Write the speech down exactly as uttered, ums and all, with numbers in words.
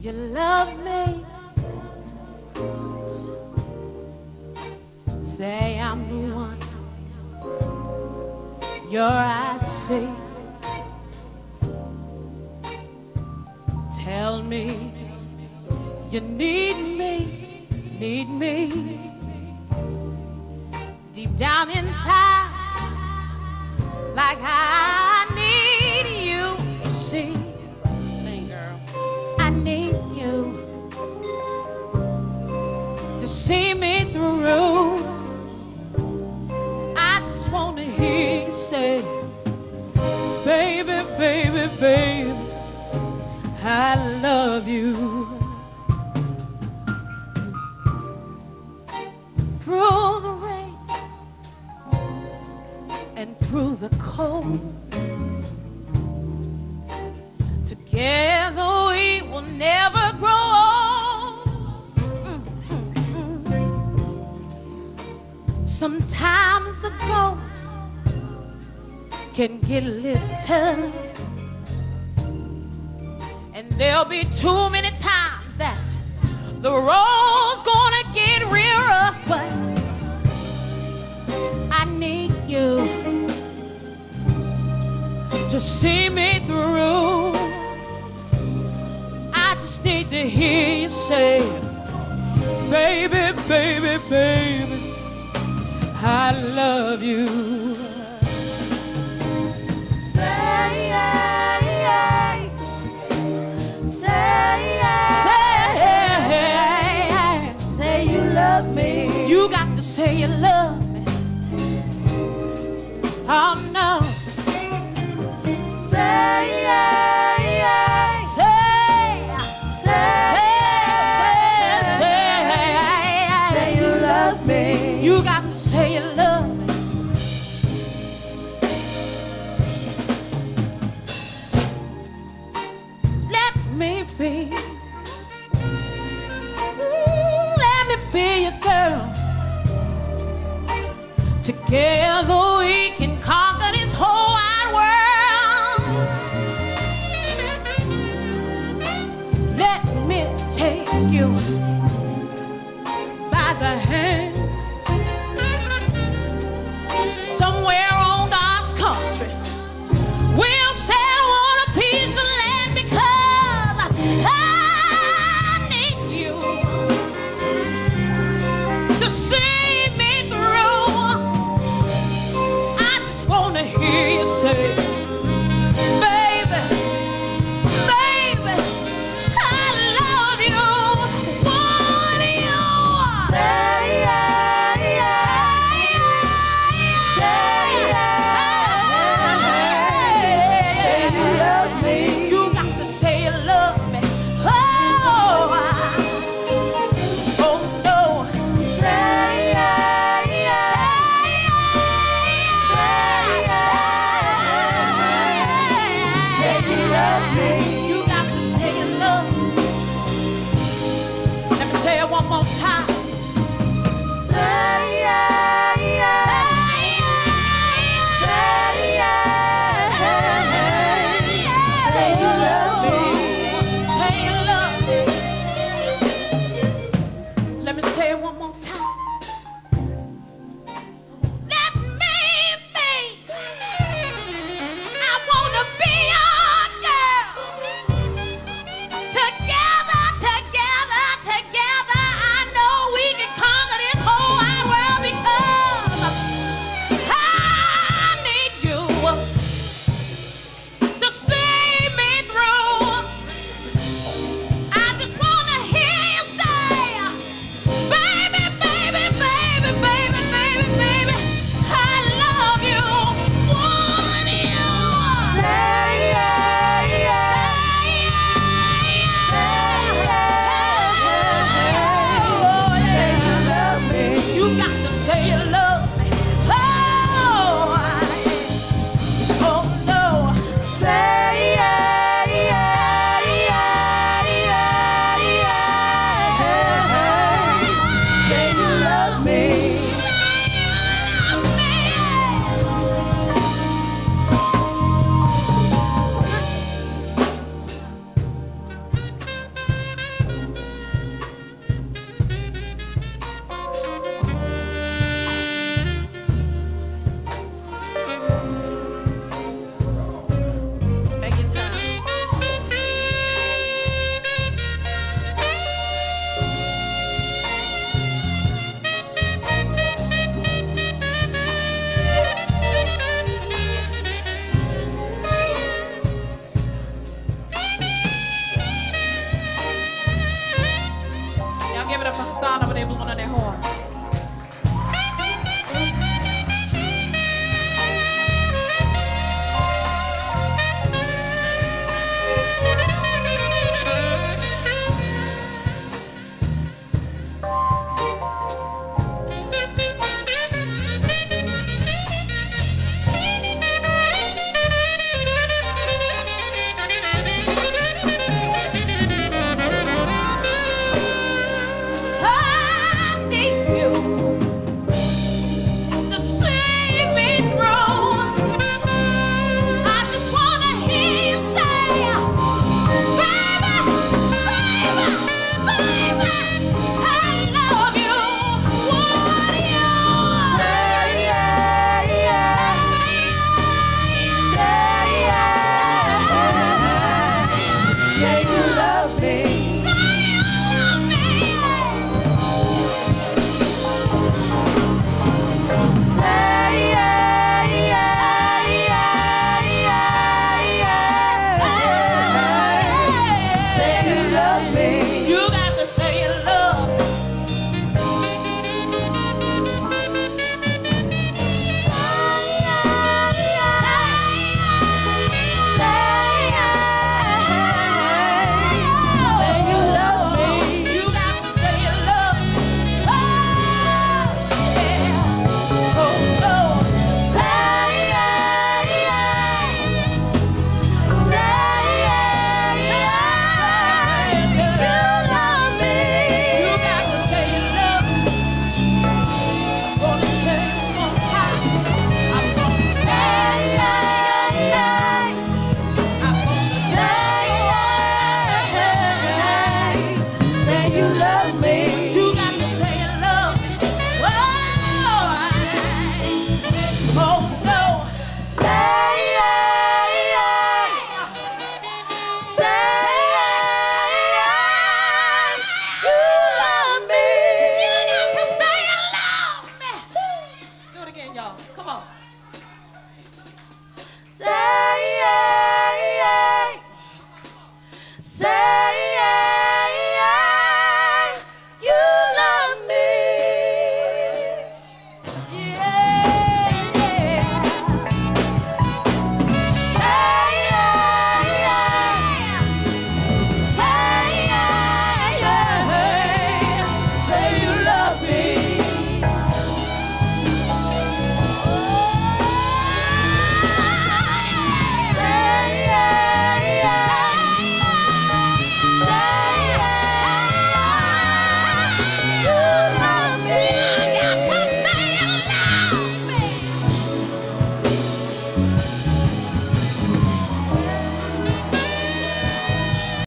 You love me. Say I'm the one your eyes see. Tell me you need me, need me. Deep down inside, like I need you, you see. Hey girl, I need you to see me through. I just wanna hear you say, baby, baby, baby, I love you. Through the rain and through the cold, together we will never grow old. Mm-hmm. Sometimes the goal can get a little tough, and there'll be too many times that the road's gonna get real rough, but I need you to see me through. I just need to hear you say, baby, baby, baby, I love you. Say, yeah, yeah. Say, yeah. Say, say you love me. You got to say you love me. Oh no. Say, yeah, yeah. Say, Say, say, say, say you love me. You got to say you love me. Let me be. Ooh, let me be your girl. Together we can conquer this whole wide world. Let me take you by the hand, somewhere on God's country. We'll settle on a piece of land because I need you to see me through. I just wanna hear you say, baby, baby, I love you. Would you Say, yeah, yeah. Say, yeah. Say Come on. Say